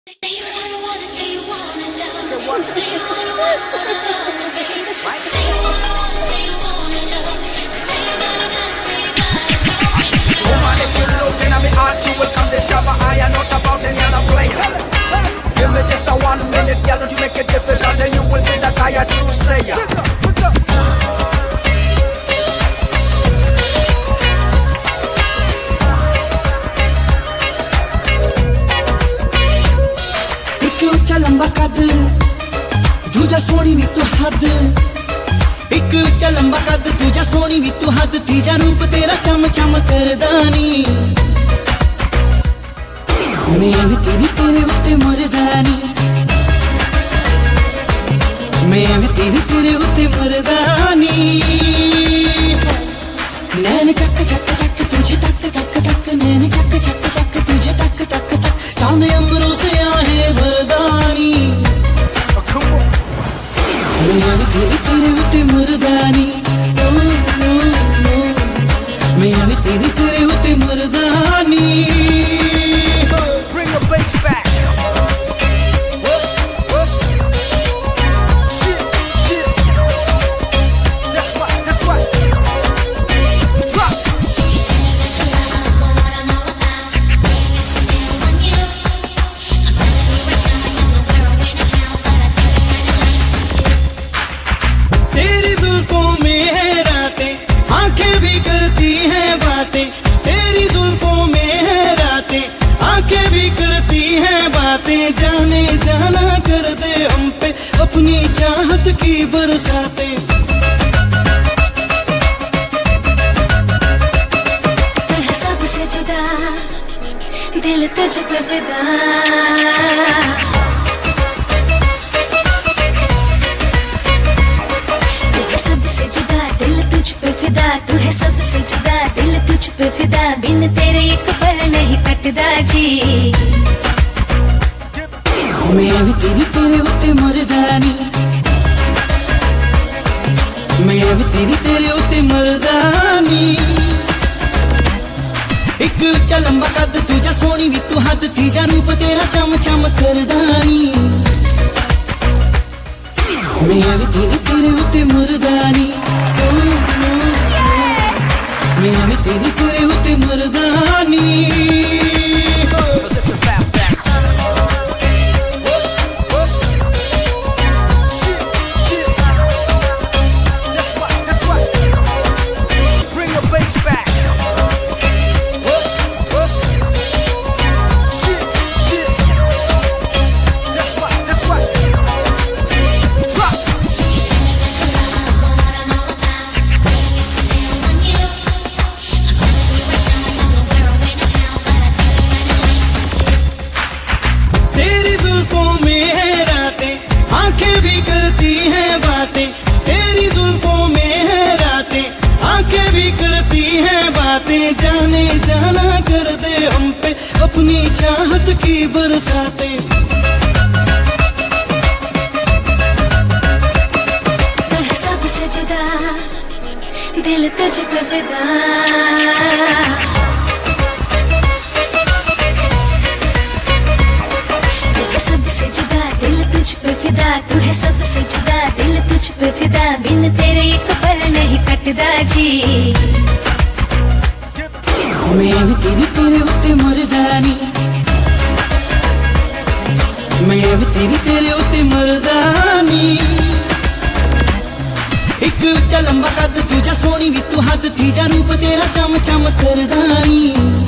I am not about any other player. Give me just a 1 minute, girl, don't you make it difficult, and you will see that I am true sayer. एक ऊंचा लंबा कद, दूजा सोनी भी तू हद। एक ऊंचा लंबा कद, दूजा सोनी भी तू हद। तीजा रूप तेरा चम चम करदानी। मैं भी तेरे उत्ते मरदानी। मैं भी तेरे उत्ते मरदानी। नैन चक चक चक तुझे तक तक तक। नैन चक चक चक तुझे तक तक तक। चांद अम्बरों से आहे वरदानी। मैं भी तेरे उत्ते मरदानी। मैं भी तेरे उत्ते मरदानी। Bass back. Shit. That's right. Drop. तेरी जुल्फों में है रातें, आंखें भी करती हैं बातें। तेरी जुल्फों में है रातें, आंखें भी करती हैं बातें। जाने जाना कर दे हम पे अपनी चाहत की बरसातें। तू है सबसे जुदा, दिल तुझ पे फिदा। तू है सबसे जुदा, दिल तुझ पे फिदा। तू है सबसे जुदा, दिल तुझ पे फिदा। बिन तेरे एक पल नहीं कटदा जी। मैं भी तेरे उत्ते मरदानी। मैं भी तेरे उत्ते मरदानी। एक ऊंचा लंबा कद, दूजा सोनी भी तू हद। तीजा रूप तेरा चम चम करदानी। मैं भी तेरे उत्ते मरदानी। मैं भी तेरे उत्ते मरदानी। आंखें भी करती हैं बातें। तेरी जुल्फों में है रातें, आंखें भी करती हैं बातें। जाने जाना कर दे हम पे अपनी चाहत की बरसातें। तू है सबसे जुदा, दिल तुझ पे फिदा। तू है सबसे जुदा, दिल तुझ पे फिदा। बिन तेरे एक पल नहीं कटदा जी। मैं भी तेरे उत्ते मरदानी। मैं भी तेरे उत्ते मरदानी। एक ऊंचा लंबा कद, दूजा सोनी भी तू हद। तीजा रूप तेरा चम चम करदानी।